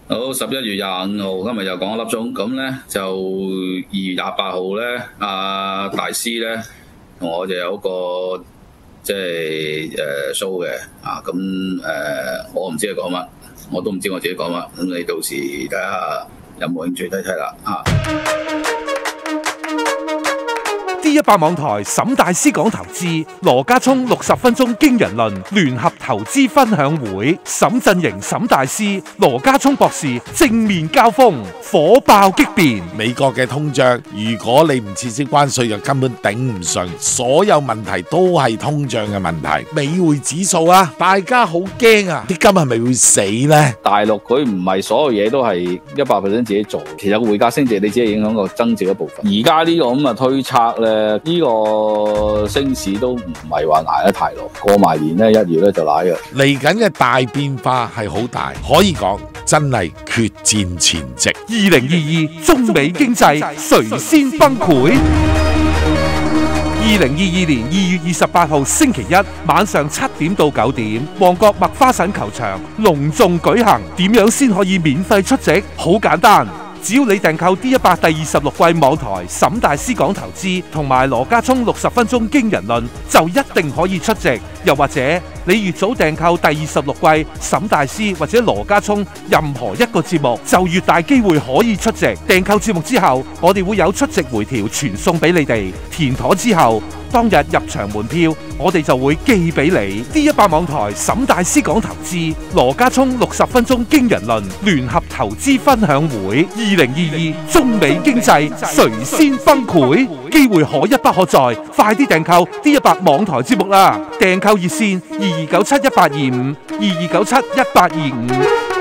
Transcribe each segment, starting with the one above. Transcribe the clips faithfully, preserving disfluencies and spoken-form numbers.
好，十一月廿五號，今日又講一粒鐘，咁咧就二月廿八號咧，阿大師咧同我就有個即係誒 show 嘅，啊咁誒、呃、我唔知佢講乜，我都唔知我自己講乜，咁你到時睇下有冇興趣睇睇啦，啊。 D 一百網台沈大師講投資，羅家聰六十分鐘驚人論聯合投資分享會，沈陣營沈大師、羅家聰博士正面交鋒，火爆激辯。 美國嘅通脹，如果你唔撤銷關稅，就根本頂唔順，所有問題都係通脹嘅問題。美匯指數啊，大家好驚啊！啲金係咪會死呢？ 大陸佢唔係所有嘢都係一百 percent 自己做，其實個匯價升值你只係影響個增值一部分。而家呢個咁嘅推測咧。誒呢個升市都唔係話捱得太耐，過埋年咧一月咧就瀨嘅。 嚟緊嘅大變化係好大，可以講真係決戰前夕。 二零二二中美經濟誰先崩潰？二零二二年二月二十八號星期一晚上七點到九點，旺角麥花臣球場隆重舉行。點樣先可以免費出席？好簡單。只要你訂購 D 一百第二十六季網台沈大師講投資同埋羅家聰六十分鐘驚人論，就一定可以出席。又或者你越早訂購第二十六季沈大師或者羅家聰任何一個節目，就越大機會可以出席。訂購節目之後，我哋會有出席回條傳送俾你哋。填妥之後，當日入場門票我哋就會寄俾你。D 一百網台沈大師講投資，羅家聰六十分鐘驚人論聯合投資分享會。二零二二中美經濟誰先崩潰？機會可一不可再，快啲訂購 D 一百網台節目啦！訂購熱線二二九七一八二五二二九七一八二五。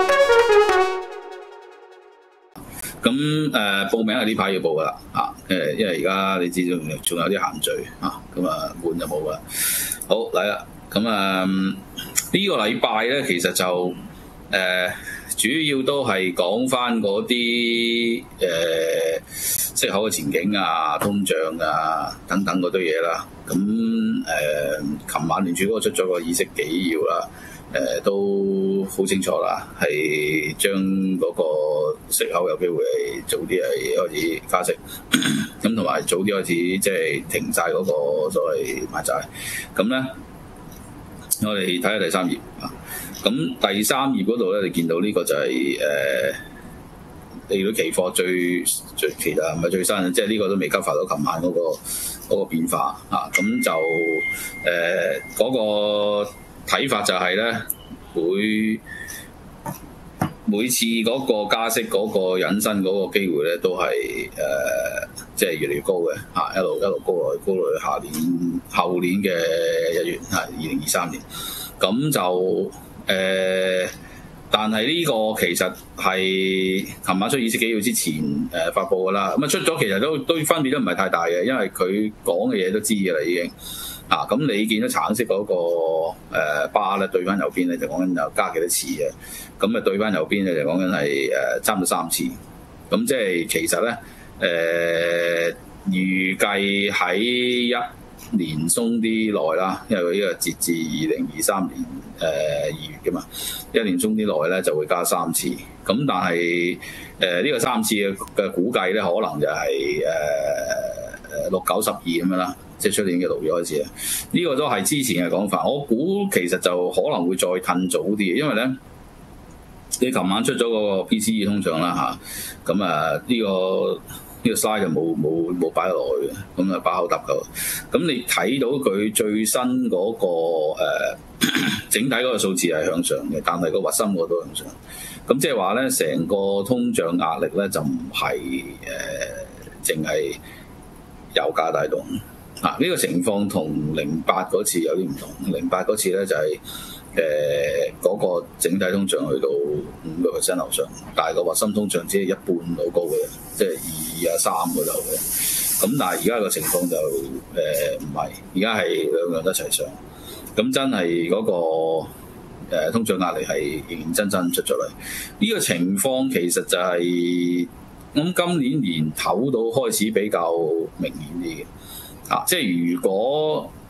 咁誒、呃、報名係呢排要報噶啦，啊誒，因為而家你知道仲有啲限聚啊，咁啊換就冇噶啦。好嚟啦，咁啊、嗯這個、呢個禮拜咧，其實就誒、呃、主要都係講翻嗰啲誒息口嘅前景啊、通脹啊等等嗰堆嘢啦。咁誒，琴、呃、晚聯儲嗰個出咗個議息紀要啦。誒、呃、都好清楚啦，係將嗰個息口有機會係早啲係開始加息，咁同埋早啲開始即係停晒嗰個所謂買債。咁咧，我哋睇下第三頁啊。咁第三頁嗰度咧，你見到呢個就係、是、誒、呃，你如果期貨最最其實唔係最新，即係呢個都未 cover 到琴晚嗰、那個嗰、那個變化啊。咁就誒嗰、呃那個。睇法就係咧，每每次嗰個加息嗰個引申嗰個機會咧，都係誒，即係越嚟越高嘅嚇，一路一路高落去，高落去下年後年嘅一月嚇，二零二三年。咁就誒、呃，但係呢個其實係琴晚出議息紀要之前誒、呃、發布㗎啦。咁啊出咗其實都都分別都唔係太大嘅，因為佢講嘅嘢都知㗎啦已經。啊，咁你見到橙色嗰、那個誒、呃、巴咧對翻右邊咧，就講緊又加幾多次嘅，咁啊對翻右邊咧就講緊係誒差唔多三次，咁即係其實咧誒、呃、預計喺一年鬆啲內啦，因為佢呢個截至二零二三年誒二月嘅嘛，一年鬆啲內咧就會加三次，咁但係誒呢個三次嘅嘅估計咧，可能就係誒誒六九十二咁樣啦。即係出年嘅六月開始啊！呢、這個都係之前嘅講法，我估其實就可能會再褪早啲，因為咧你琴晚出咗個 P C E 通脹啦嚇，咁啊呢、這個呢、這個 slide 就冇冇冇擺落去嘅，咁啊把口揼夠。咁你睇到佢最新嗰、那個、呃、整體嗰個數字係向上嘅，但係個核心嗰都向上。咁即係話咧，成個通脹壓力咧就唔係誒淨係油價帶動。啊！呢、這個情況同零八嗰次有啲唔同。零八嗰次咧就係誒嗰個整體通脹去到五個 percent 樓上，但係個核心通脹只係一半到高嘅，即係二啊三嗰度嘅。咁但係而家個情況就誒唔係，而家係兩樣一齊上。咁真係嗰、那個、呃、通脹壓力係認認真真出咗嚟。呢、這個情況其實就係、是、咁今年年頭到開始比較明顯啲嘅。啊，即係如果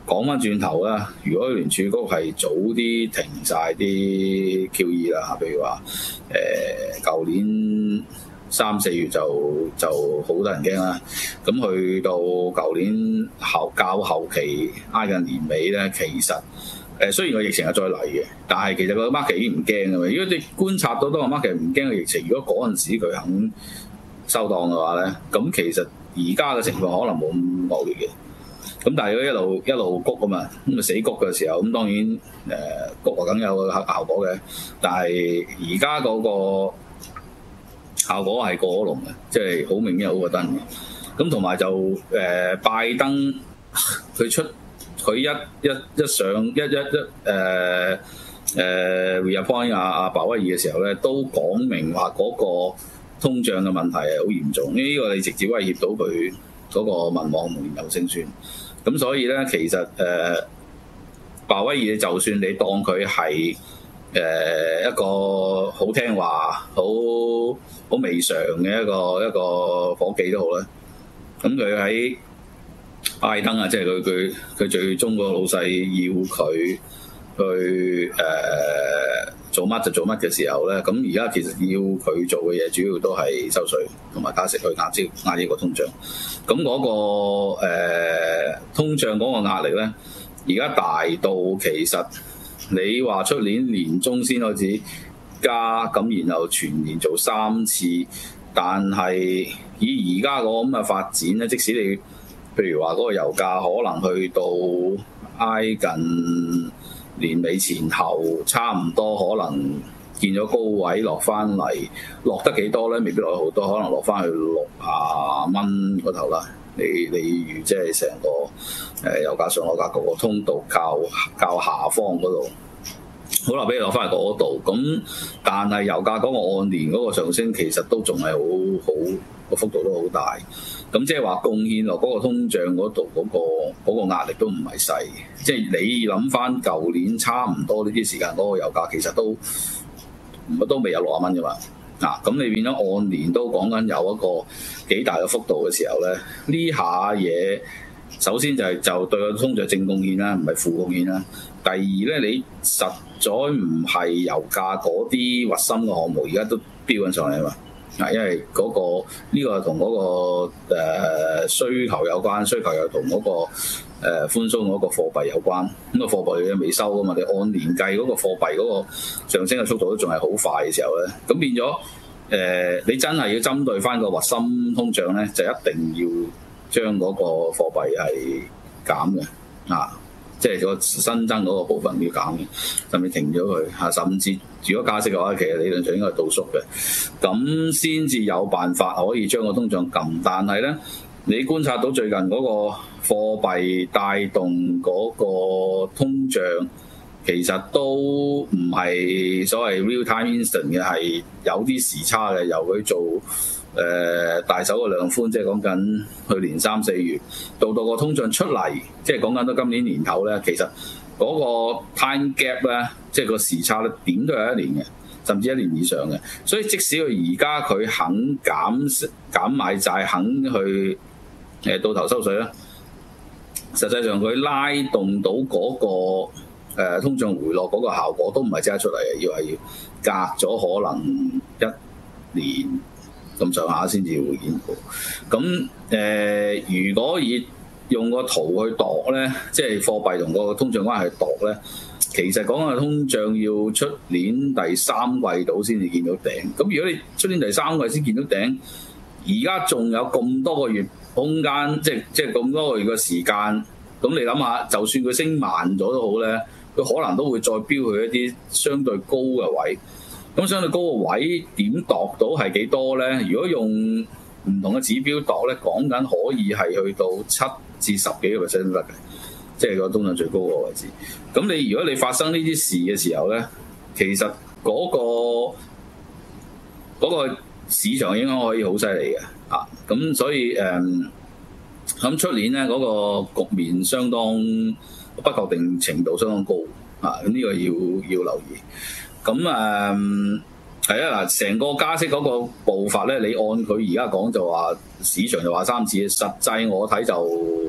講翻轉頭啦，如果聯儲局係早啲停晒啲 Q E 啦，譬如話誒舊年三四月就就好多人驚啦，咁去到舊年後較後期挨近年尾咧，其實誒、呃、雖然個疫情係再嚟嘅，但係其實個 market 已經唔驚㗎嘛。如果你觀察到當個 market 唔驚嘅疫情，如果嗰陣時佢肯收檔嘅話咧，咁其實而家嘅情況可能冇咁惡劣嘅。咁但係如果一路一路谷啊嘛，咁啊死谷嘅時候，咁當然誒、呃、谷啊梗有個效果嘅，但係而家嗰個效果係過咗龍嘅，即係好明顯好過燈嘅。咁同埋就誒、呃、拜登佢出佢一一一上一一一誒誒 reappoint 阿阿鮑威爾嘅時候咧，都講明話嗰個通脹嘅問題係好嚴重，呢、這個你直接威脅到佢嗰個民望同年油勝算。咁所以咧，其實誒、呃、鮑威爾就算你當佢係誒一個好聽話、好好微常嘅一個一個夥計都好啦。咁佢喺拜登啊，即係佢佢佢最終個老細要佢去誒、呃、做乜就做乜嘅時候咧，咁而家其實要佢做嘅嘢，主要都係收稅同埋加息去壓招壓呢個通脹。咁嗰、那個、呃、通脹嗰個壓力咧，而家大到其實你話出年年中先開始加，咁然後全年做三次，但係以而家個咁嘅發展咧，即使你譬如話嗰個油價可能去到挨近年尾前後，差唔多可能見咗高位落翻嚟，落得幾多咧？未必落去好多，可能落翻去六啊蚊嗰頭啦。你你預即係成個誒、呃、油價上落格局個通道較較下方嗰度，好啦，俾你落翻去嗰度。咁但係油價嗰個按年嗰個上升，其實都仲係好好個幅度都好大。咁即係話貢獻落嗰個通脹嗰度嗰個嗰個壓力都唔係細。即係你諗翻舊年差唔多呢啲時間嗰個油價，其實都都未有六十蚊㗎嘛。嗱，咁你變咗按年都講緊有一個幾大嘅幅度嘅時候咧，呢下嘢首先就係就對個通脹正貢獻啦，唔係負貢獻啦。第二咧，你實在唔係油價嗰啲核心嘅項目，而家都飆緊上嚟嘛。嗱，因為嗰、那個呢、這個同嗰、那個、呃、需求有關，需求又同嗰、那個誒、呃、寬鬆嗰個貨幣有關。咁、那個貨幣未收噶嘛，你按年計嗰個貨幣嗰個上升嘅速度都仲係好快嘅時候咧，咁變咗誒、呃，你真係要針對翻個核心通脹咧，就一定要將嗰個貨幣係減嘅啊！即係個新增嗰個部分要減嘅，甚至停咗佢嚇，甚至如果加息嘅話，其實理論上應該係倒縮嘅，咁先至有辦法可以將個通脹撳。但係咧，你觀察到最近嗰個貨幣帶動嗰個通脹，其實都唔係所謂 real time instant 嘅，係有啲時差嘅，由佢做誒、呃、大手嘅量寬，即係講緊去年三四月到到個通脹出嚟，即係講緊到今年年頭咧，其實嗰個 time gap 咧，即係個時差咧，點都有一年嘅，甚至一年以上嘅。所以即使佢而家佢肯減減買債，肯去誒、呃、到頭收水啦，實際上佢拉動到嗰、嗰個、呃、通脹回落嗰個效果都唔係即刻出嚟嘅，要係要隔咗可能一年咁上下先至會見到。咁誒、呃，如果以用個圖去度咧，即係貨幣同個通脹關係度咧，其實講緊通脹要出年第三季度先至見到頂。咁如果你出年第三季先見到頂，而家仲有咁多個月空間，即係即係咁多個月嘅時間，咁你諗下，就算佢升慢咗都好咧，佢可能都會再飆去一啲相對高嘅位。咁相對高個位點度到係幾多咧？如果用唔同嘅指標度咧，講緊可以係去到七至十幾個 percent 都得嘅，即係個通脹最高個位置。咁你如果你發生呢啲事嘅時候咧，其實嗰、嗰個嗰個市場影響可以好犀利嘅啊！咁所以誒，咁、嗯、出年咧嗰、嗰個局面相當不確定程度相當高啊！咁呢個要要留意。咁誒係啊嗱，成個加息嗰個步伐咧，你按佢而家講就話市場就話三次，實際我睇就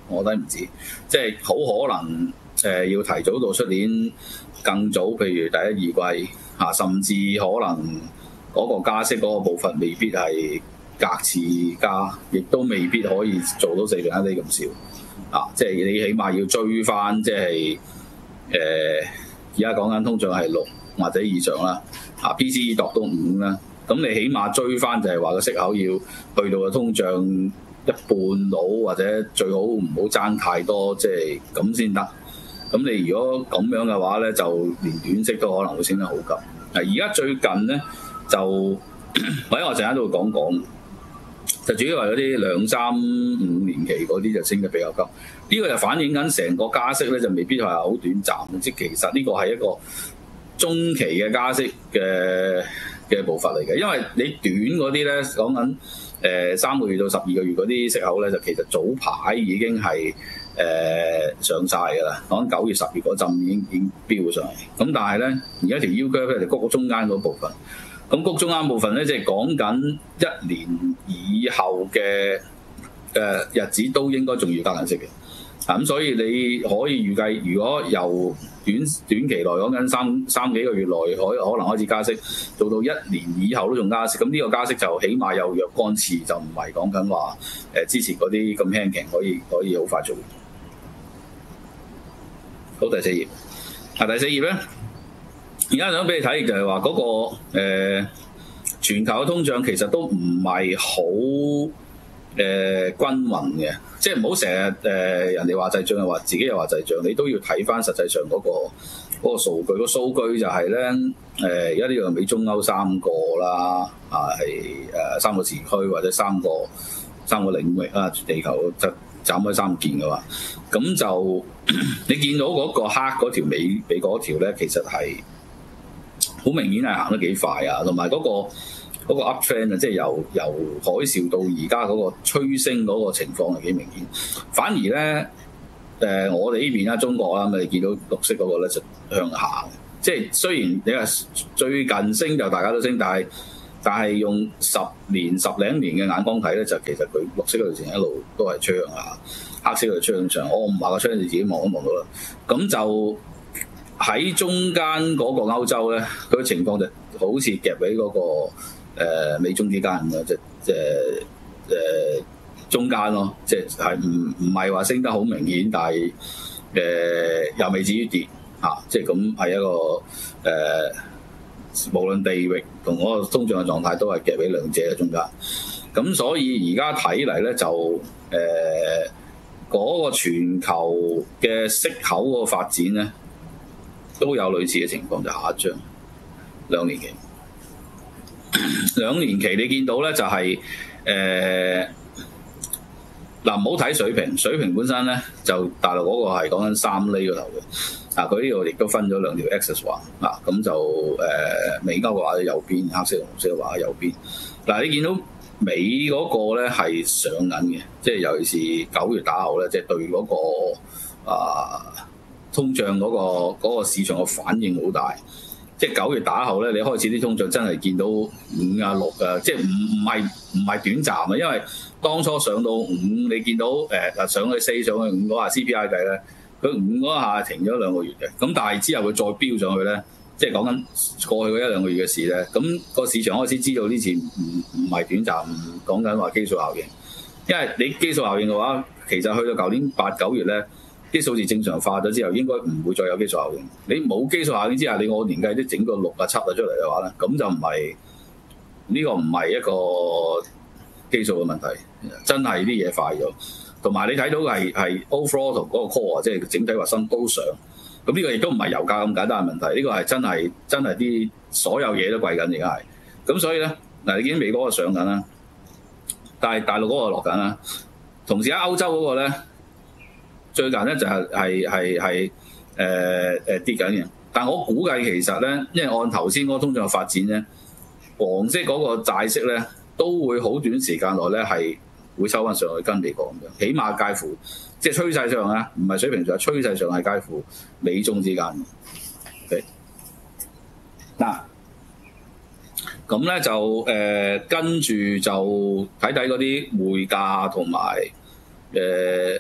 我覺得唔止，即係好可能誒、呃、要提早到出年更早，譬如第一二季嚇、啊，甚至可能嗰個加息嗰個步伐未必係隔次加，亦都未必可以做到四分一厘咁少啊！即係你起碼要追翻，即係誒而家講緊通脹係六或者以上啦，啊 P C E 度都五啦，咁你起碼追翻就係話個息口要去到個通脹一半到，或者最好唔好爭太多，即係咁先得。咁你如果咁樣嘅話咧，就連短息都可能會升得好急。啊，而家最近咧就或者我陣間都會講講，就主要係嗰啲兩三五年期嗰啲就升得比較急。呢、這個就反映緊成個加息咧，就未必係好短暫，即係其實呢個係一個中期嘅加息嘅嘅步伐嚟嘅。因為你短嗰啲咧講緊誒三個月到十二個月嗰啲息口咧，就其實早排已經係誒、呃、上晒㗎啦。講緊九月十月嗰陣已經已經飆上嚟。咁但係咧，而家條 U curve 咧就谷中間嗰部分。咁谷中間部分咧，即係講緊一年以後嘅誒、呃、日子都應該仲要加緊息嘅。咁、啊、所以你可以預計，如果由短短期內講緊三三幾個月內可可能開始加息，做到一年以後都仲加息，咁呢個加息就起碼有若干次，就唔係講緊話誒之前嗰啲咁輕騎可以可以好快做。好，第四頁，啊第四頁咧，而家想俾你睇就係話嗰個、呃、全球嘅通脹其實都唔係好誒均勻嘅。即係唔好成日誒人哋話滯脹又話自己又話滯脹，你都要睇翻實際上嗰、嗰個嗰、嗰個數據。嗰個數據就係咧誒，而家呢個美中歐三個啦，啊係誒三個時區或者三個三個領域啊，地球就斬開三件嘅話，咁就你見到嗰個黑嗰條尾尾嗰條咧，其實係好明顯係行得幾快啊，同埋嗰個。嗰個 up trend 啊，即係由由海嘯到而家嗰個趨升嗰個情況係幾明顯。反而咧，誒、呃、我哋呢邊啦，中國啦，咁你見到綠色嗰個咧就向下。即係雖然你話最近升就大家都升，但係但係用十年十零年嘅眼光睇咧，就其實佢綠色嗰條線一路都係趨向下，黑色嗰條趨向上。我唔話個趨你自己望都望到啦。咁就喺中間嗰個歐洲咧，佢嘅情況就好似夾喺嗰個。誒、呃、美中之間咁樣，即即誒中間咯，即係唔唔係話升得好明顯，但係誒、呃、又未至於跌嚇、啊，即係咁係一個誒、呃，無論地域同嗰個通脹嘅狀態都係夾喺兩者嘅中間。咁所以而家睇嚟咧，就誒嗰、呃那個全球嘅息口嗰個發展咧，都有類似嘅情況，就下一張兩年期。兩年期你見到咧就係誒嗱，唔好睇水平，水平本身咧就大陸嗰個係講緊三厘嗰頭嘅，啊佢呢度亦都分咗兩條 axis 橫，啊咁就誒、呃、美歐嘅話喺右邊，黑色同紅色嘅話喺右邊。嗱、啊、你見到美嗰個咧係上緊嘅，即係尤其是九月打後咧，即係對嗰、那個啊通脹嗰、那個那個市場嘅反應好大。即係九月打後咧，你開始啲通脹真係見到五啊六啊，即係唔唔係唔係短暫啊，因為當初上到五，你見到誒嗱、呃、上去四上去五嗰下 C P I 計咧，佢五嗰下停咗兩個月嘅，咁但係之後佢再飆上去咧，即係講緊過去嗰一兩個月嘅事咧，咁、那個市場開始知道呢次唔唔係短暫，講緊話基數效應，因為你基數效應嘅話，其實去到舊年八九月咧。啲數字正常化咗之後，應該唔會再有基數效應。你冇基數效應之下，你按年計都整個六啊七啊出嚟嘅話咧，咁就唔係呢個唔係一個基數嘅問題，真係啲嘢快咗。同埋你睇到係係 overall 同嗰個 core 即係整體核心都上。咁呢個亦都唔係油價咁簡單嘅問題，呢、這個係真係真係啲所有嘢都貴緊而家係。咁所以咧嗱，你見美國嗰個上緊啦，但係大陸嗰個落緊啦。同時喺歐洲嗰個咧。最近咧就係係係係誒誒跌緊嘅，但我估計其實咧，因為按頭先嗰個通脹嘅發展咧，黃色嗰個債息咧都會好短時間內咧係會收翻上去跟美國咁樣，起碼介乎即係趨勢上啊，唔係水平上，趨勢上係介乎美中之間嘅。嗱，咁咧就誒、呃、跟住就睇睇嗰啲匯價同埋誒。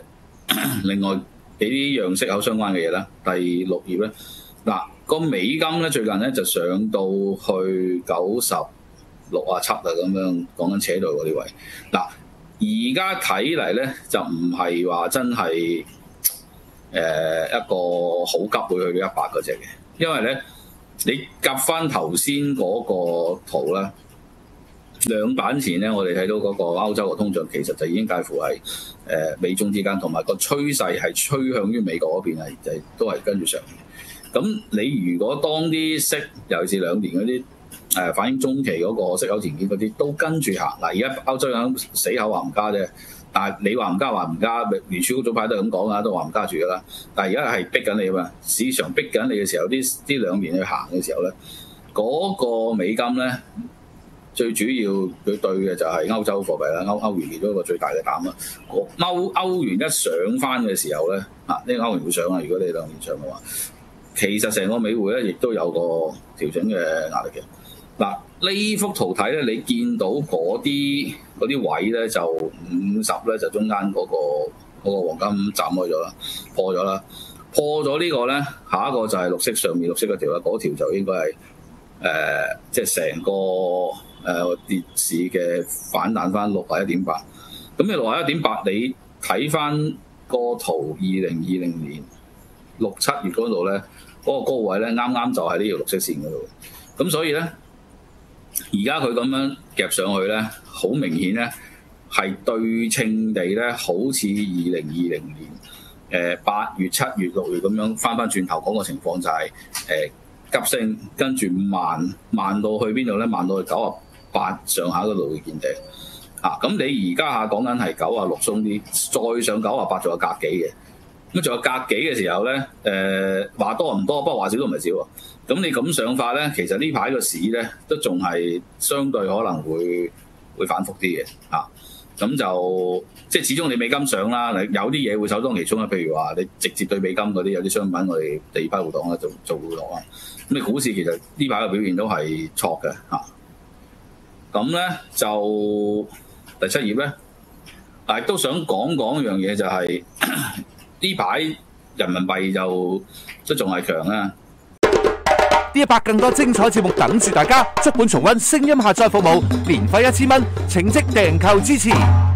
另外幾啲樣息口相關嘅嘢啦。第六頁咧，嗱個美金咧最近咧就上到去九十六啊七啊咁樣，講緊扯到嗰啲位。嗱而家睇嚟咧就唔係話真係誒、呃、一個好急會去到一百嗰隻嘅，因為咧你夾翻頭先嗰個圖咧。兩版前咧，我哋睇到嗰個歐洲嘅通脹其實就已經介乎係誒、呃、美中之間，同埋個趨勢係趨向於美國嗰邊係就係、都係跟住上嘅。咁你如果當啲息，尤其是兩年嗰啲誒反映中期嗰個息口前景嗰啲都跟住行，嗱而家歐洲人死口話唔加啫，但係你話唔加話唔加，聯儲局早排都係咁講啊，都話唔加住噶啦。但係而家係逼緊你啊嘛，市場逼緊你嘅時候，啲啲兩年去行嘅時候咧，嗰、嗰個美金咧。最主要佢對嘅就係歐洲貨幣啦，歐歐元其中一個最大嘅膽啦。歐歐元一上翻嘅時候咧，啊呢個歐元會上啊！如果你兩年上嘅話，其實成個美匯咧亦都有個調整嘅壓力嘅。嗱呢幅圖睇咧，你見到嗰啲嗰啲位咧就五十咧就中間嗰、嗰個嗰、嗰個黃金斬開咗啦，破咗啦，破咗呢個咧，下一個就係綠色上面綠色嗰條啦，嗰條就應該係誒、呃、即係成個。誒、呃、跌市嘅反彈翻六十一點八，咁你六十一點八，你睇翻個圖，二零二零年六七月嗰度咧，嗰、那個高位咧，啱啱就係呢條綠色線嗰度。咁所以咧，而家佢咁樣夾上去咧，好明顯咧係對稱地咧，好似二零二零年誒八月、七月、六月咁樣翻翻轉頭嗰個情況就係、是、誒、呃、急升，跟住慢慢到去邊度咧？慢到去九啊八上下嗰度會見頂啊！咁你而家下講緊係九啊六鬆啲，再上九啊八仲有格幾嘅，咁仲有格幾嘅時候咧，誒、呃、話多唔多，不過話少都唔係少喎。咁你咁上法咧，其實呢排個市咧都仲係相對可能會會反覆啲嘅啊。咁就即係始終你美金上啦，有啲嘢會首當其衝啦。譬如話你直接對美金嗰啲有啲商品，我哋第二批活動咧就做回落啊。咁你股市其實呢排嘅表現都係錯嘅嚇。咁咧就第七頁咧，但係都想講講一樣嘢，就係呢排人民幣就都仲係強啊！ 呢一百更多精彩節目等住大家，足本重溫聲音下載服務，年費一千蚊，請即訂購支持。